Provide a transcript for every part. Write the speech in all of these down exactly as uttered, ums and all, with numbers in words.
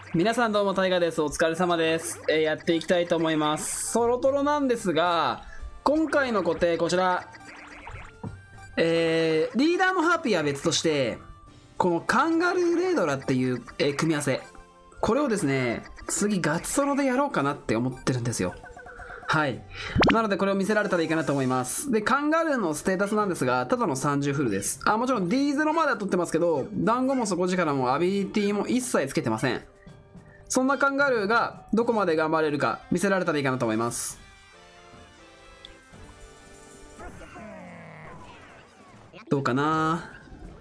皆さんどうもタイガです。お疲れ様です、えー、やっていきたいと思います。ソロトロなんですが、今回の固定こちら、えー、リーダーのハーピーは別としてこのカンガルーレイドラっていう、えー、組み合わせ、これをですね次ガチソロでやろうかなって思ってるんですよ。はい、なのでこれを見せられたらいいかなと思います。でカンガルーのステータスなんですが、ただのさんじゅうフルです。あ、もちろん ディーゼロ までは取ってますけど、団子も底力もアビリティも一切つけてません。そんなカンガルーがどこまで頑張れるか見せられたらいいかなと思います。どうかな。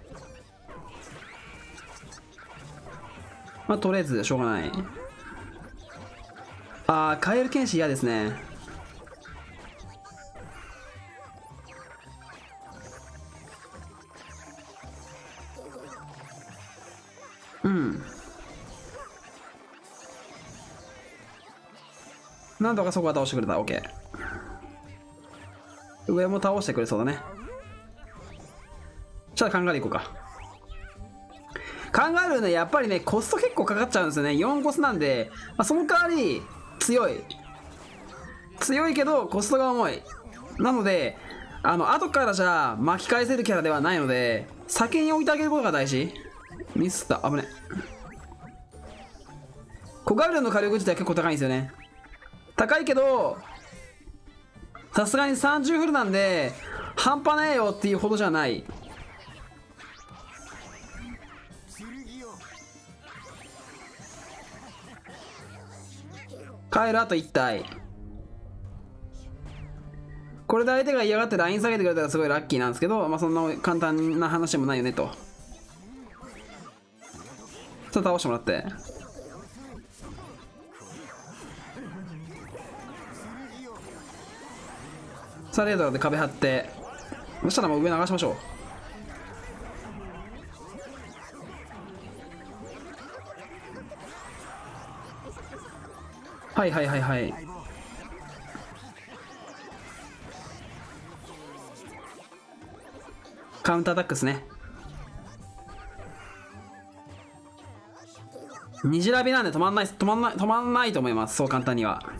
まあとりあえずしょうがない。あー、カエル剣士嫌ですね。うん、なんとかそこは倒してくれた。 OK。 上も倒してくれそうだね。じゃあカンガルー行こうか。カンガルーね、やっぱりねコスト結構かかっちゃうんですよね。よんコスなんで、まあ、その代わり強い強いけどコストが重い。なのであの後からじゃあ巻き返せるキャラではないので、先に置いてあげることが大事。ミスった、危ね。コガルーの火力自体結構高いんですよね。高いけどさすがにさんじゅうフルなんで半端ねえよっていうほどじゃない。カエルあといち体。これで相手が嫌がってライン下げてくれたらすごいラッキーなんですけど、まあそんな簡単な話でもないよねと。さあ倒してもらって、さあレーダーで壁張って、そしたらもう上流しましょう。はいはいはいはい。カウンターアタックですね。虹ラビなんで止まんない止まんない止まんないと思います。そう簡単には。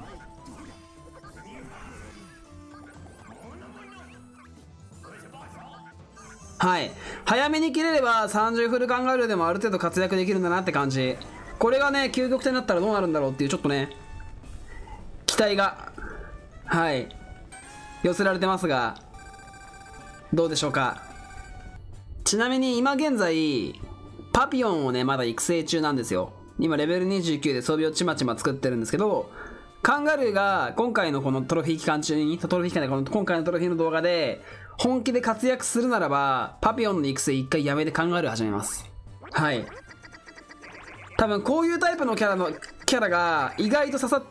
はい、早めに切れればさんじゅうフルカンガルーでもある程度活躍できるんだなって感じ。これがね究極点になったらどうなるんだろうっていうちょっとね期待がはい寄せられてますが、どうでしょうか。ちなみに今現在パピヨンをねまだ育成中なんですよ。今レベルにじゅうきゅうで装備をちまちま作ってるんですけど、カンガルーが今回のこのトロフィー期間中にトロフィー期間でこの今回のトロフィーの動画で本気で活躍するならば、パピヨンの育成一回やめてカンガルー始めます。はい、多分こういうタイプのキャラのキャラが意外と刺さって、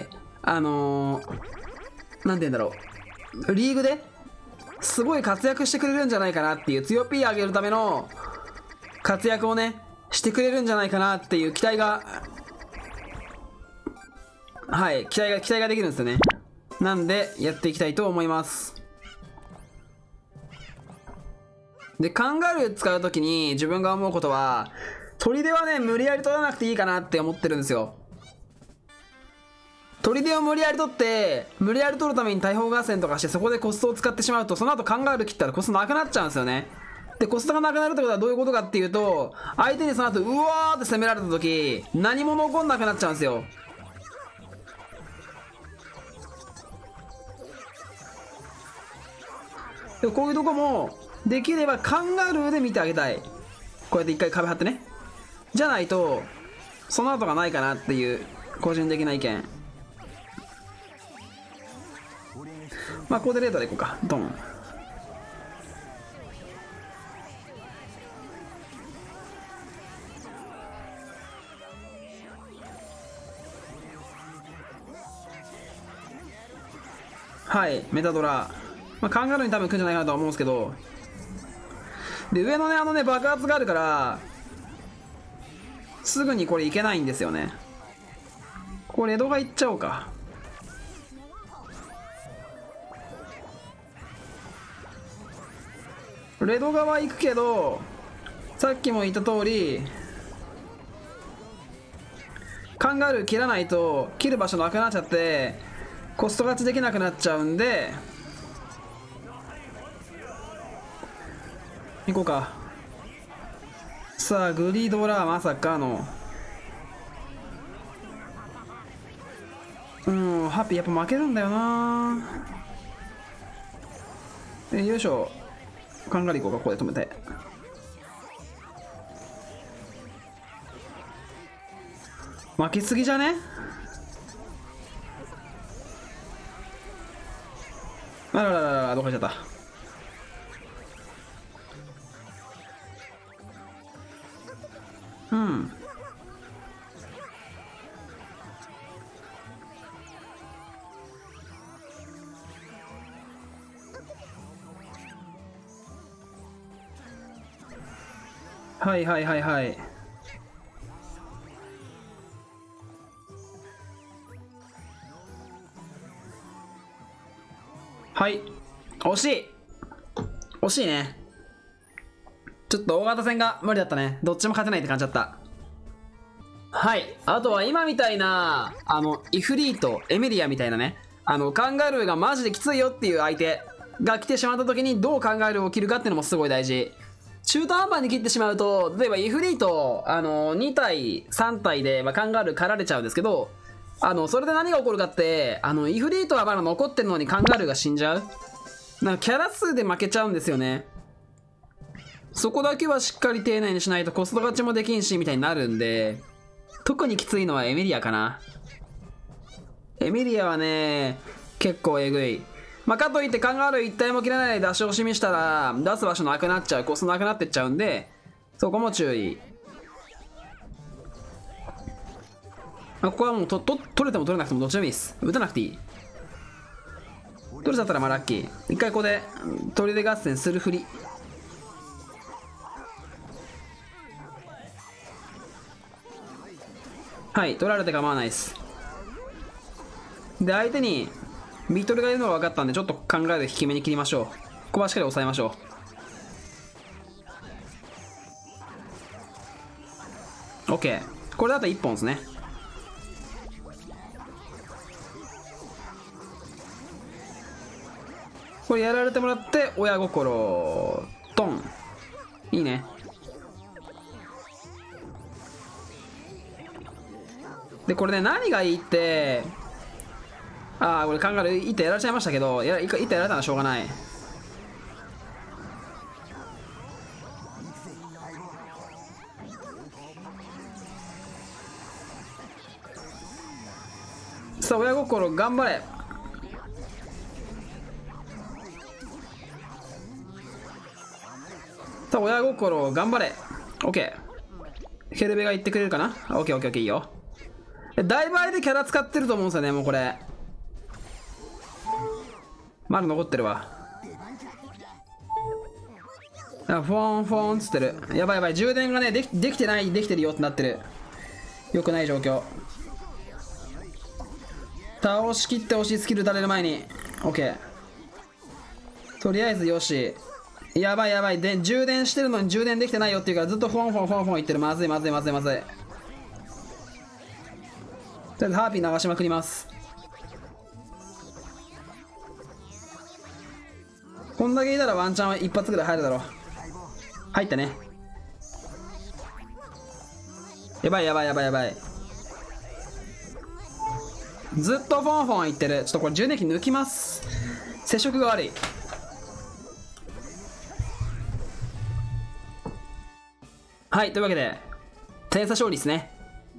あのー、なんて言うんだろう、リーグですごい活躍してくれるんじゃないかなっていう、強 P 上げるための活躍をねしてくれるんじゃないかなっていう期待が、はい期待が期待ができるんですよね。なんでやっていきたいと思います。でカンガルー使う時に自分が思うことは、砦はね無理やり取らなくていいかなって思ってるんですよ。砦を無理やり取って無理やり取るために大砲合戦とかしてそこでコストを使ってしまうと、その後カンガルー切ったらコストなくなっちゃうんですよね。でコストがなくなるってことはどういうことかっていうと、相手にその後うわーって攻められた時何も残んなくなっちゃうんですよ。でこういうとこもできればカンガルーで見てあげたい。こうやって一回壁張ってね、じゃないとその後がないかなっていう個人的な意見。まあここでレーダーでいこうか。ドン。はいメタドラ、まあ、カンガルーに多分来るんじゃないかなとは思うんですけど、で上のねあのね爆発があるからすぐにこれいけないんですよね。これ江戸がいっちゃおうか。レド側行くけど、さっきも言った通りカンガルー切らないと切る場所なくなっちゃってコスト勝ちできなくなっちゃうんで、行こうか。さあグリドラまさかの、うん、ハッピーやっぱ負けるんだよな。えよいしょ、カンガルー行こうか。ここで止めて、負けすぎじゃね。あらららら、どこ行っちゃった。うん、はいはいはいはい。はい、惜しい惜しいね。ちょっと大型戦が無理だったね。どっちも勝てないって感じだった。はい、あとは今みたいなあのイフリート、エメリアみたいなね、あのカンガルーがマジできついよっていう相手が来てしまった時にどうカンガルーを切るかっていうのもすごい大事。中途半端に切ってしまうと、例えばイフリートあのに体さん体で、まあ、カンガルー狩られちゃうんですけど、あのそれで何が起こるかって、あのイフリートはまだ残ってるのにカンガルーが死んじゃう。なんかキャラ数で負けちゃうんですよね。そこだけはしっかり丁寧にしないとコスト勝ちもできんしみたいになるんで、特にきついのはエメリアかな。エメリアはね結構えぐい。まあ、かといってカンガルー一体も切らないで出し惜しみしたら出す場所なくなっちゃう、コストなくなってっちゃうんで、そこも注意。ここはもうとと取れても取れなくてもどっちでもいいです。打たなくていい。取れちゃったらまあラッキー。一回ここで砦合戦するふり。はい、取られて構わないです。で相手にビートルがいるのが分かったんで、ちょっと考えで低めに切りましょう。ここはしっかり抑えましょう。 OK、 これだといっぽんですね。これやられてもらって親心トン、いいね。でこれね何がいいって、ああこれカンガルー一手やられちゃいましたけど、や一手やられたのはしょうがない。さあ親心頑張れ。さあ親心頑張れ。 OK、 ヘルベが言ってくれるかな。 OKOKOK、 いいよ。だいぶあれでキャラ使ってると思うんですよね。もうこれまだ残ってるわ。フォンフォンっつってる。やばいやばい、充電がねできできてない、できてるよってなってる。よくない状況。倒しきってほしい、スキル打たれる前に。 OK、 とりあえずよし。やばいやばい、で充電してるのに充電できてないよっていうからずっとフォンフォンフォンフォン言ってる。まずいまずいまずいまずい。とりあえずハーピー流しまくります。こんだけいたらワンチャンは一発ぐらい入るだろう。入ったね。やばいやばいやばいやばい、ずっとフォンフォン言ってる。ちょっとこれ充電器抜きます。接触が悪い。はい、というわけで点差勝利ですね。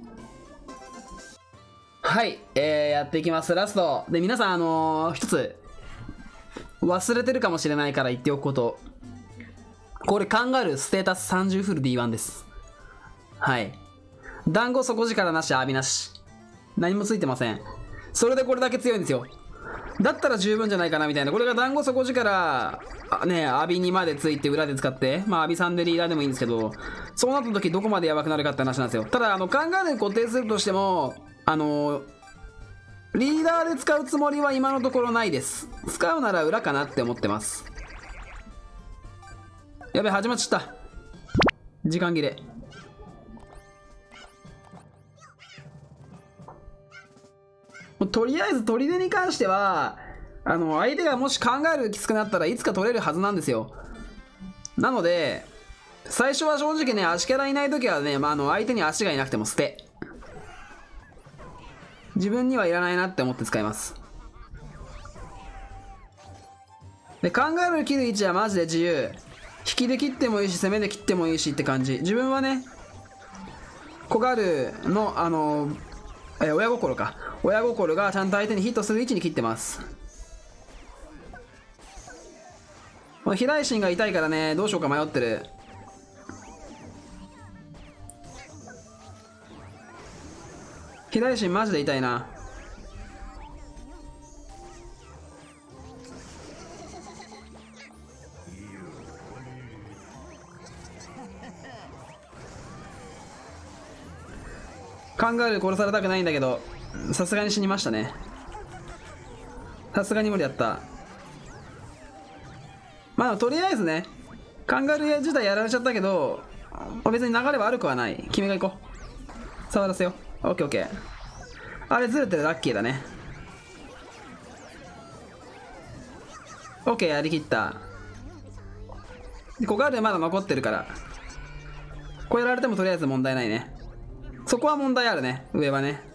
はい、えー、やっていきます。ラストで皆さんあのー、一つ忘れてるかもしれないから言っておくこと、これカンガルーステータスさんじゅうフル ディーワン です。はい、団子底力なし、アビなし、何もついてません。それでこれだけ強いんですよ。だったら十分じゃないかなみたいな。これが団子底力ね、アビにまでついて裏で使って、まあアビさんでリーダーでもいいんですけど、そうなった時どこまでやばくなるかって話なんですよ。ただあのカンガルー固定するとしても、あのリーダーで使うつもりは今のところないです。使うなら裏かなって思ってます。やべ、始まっちゃった。時間切れ。 とりあえず砦に関してはあの相手がもし考えるきつくなったらいつか取れるはずなんですよ。なので最初は正直ね、足キャラいない時はね、まあ、あの相手に足がいなくても捨て、自分にはいらないなって思って使います。で考える切る位置はマジで自由、引きで切ってもいいし攻めで切ってもいいしって感じ。自分はねコガルのあのえ親心か親心がちゃんと相手にヒットする位置に切ってます。この飛来心が痛いからね、どうしようか迷ってる。飛来心マジで痛いな。カンガルー殺されたくないんだけど、さすがに死にましたね。さすがに無理だった。まあとりあえずね、カンガルー自体やられちゃったけど別に流れ悪くはない。君が行こう。触らせよう。オッケーオッケー。あれずれてる、ラッキーだね。オッケー、やりきった。コガルーまだ残ってるからこれやられてもとりあえず問題ないね。そこは問題あるね、上はね。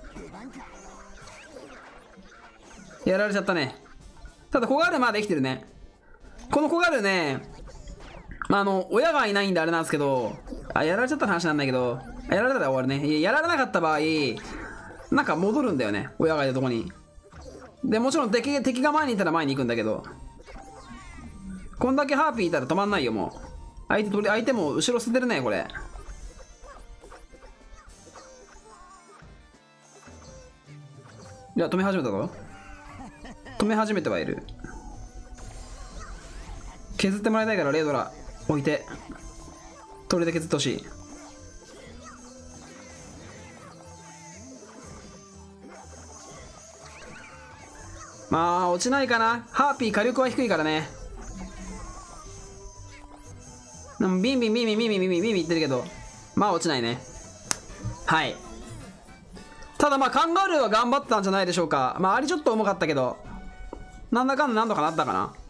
やられちゃったね。ただコガルーまだ生きてるね。このコガルーね、まあ、あの親がいないんであれなんですけど、あやられちゃった話なんだけど、やられたら終わるね。いや、やられなかった場合なんか戻るんだよね、親がいるとこに。でもちろん敵敵が前にいたら前に行くんだけど、こんだけハーピーいたら止まんないよ。もう相手取り相手も後ろ捨ててるねこれ。いや止め始めたぞ。止め始めてはいる。削ってもらいたいからレードラ置いて砦で削ってほしい。まあ落ちないかな。ハーピー火力は低いからね。ビンビンビンビンビンビンビンビンビンビン言ってるけど、まあ落ちないね。はい。ただまあカンガルーは頑張ったんじゃないでしょうか。まあありちょっと重かったけどなんだかんだなんとかなったかな。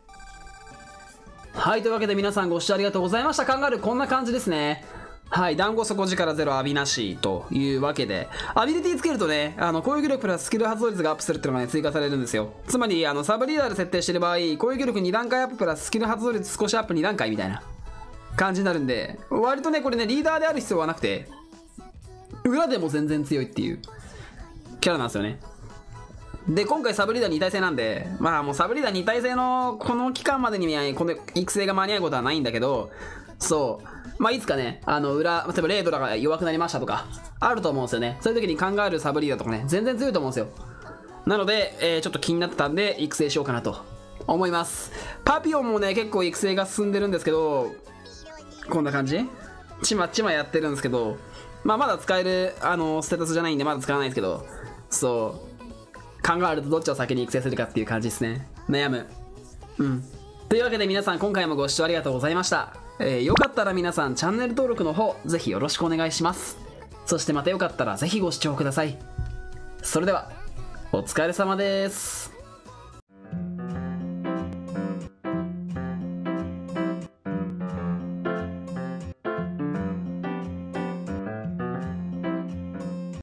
はい、というわけで皆さんご視聴ありがとうございました。カンガルーこんな感じですね。はい、団子底力ゼロ浴びなしというわけで、アビリティつけるとね、あの攻撃力プラススキル発動率がアップするっていうのがね追加されるんですよ。つまりあのサブリーダーで設定してる場合、攻撃力に段階アッププラススキル発動率少しアップに段階みたいな感じになるんで、割とねこれねリーダーである必要はなくて裏でも全然強いっていうキャラなんですよね。で今回サブリーダーに体制なんで、まあもうサブリーダーに体制のこの期間までにこの育成が間に合うことはないんだけど、そうまあいつかね、あの裏例えばレードラが弱くなりましたとかあると思うんですよね。そういう時にカンガルーサブリーダーとかね全然強いと思うんですよ。なので、えー、ちょっと気になってたんで育成しようかなと思います。パピオンもね結構育成が進んでるんですけど、こんな感じちまちまやってるんですけど、まあまだ使えるあのステータスじゃないんでまだ使わないんですけど、そう考えるとどっちを先に育成するかっていう感じですね。悩む。うんというわけで皆さん今回もご視聴ありがとうございました。えー、よかったら皆さんチャンネル登録の方ぜひよろしくお願いします。そしてまたよかったらぜひご視聴ください。それではお疲れ様です。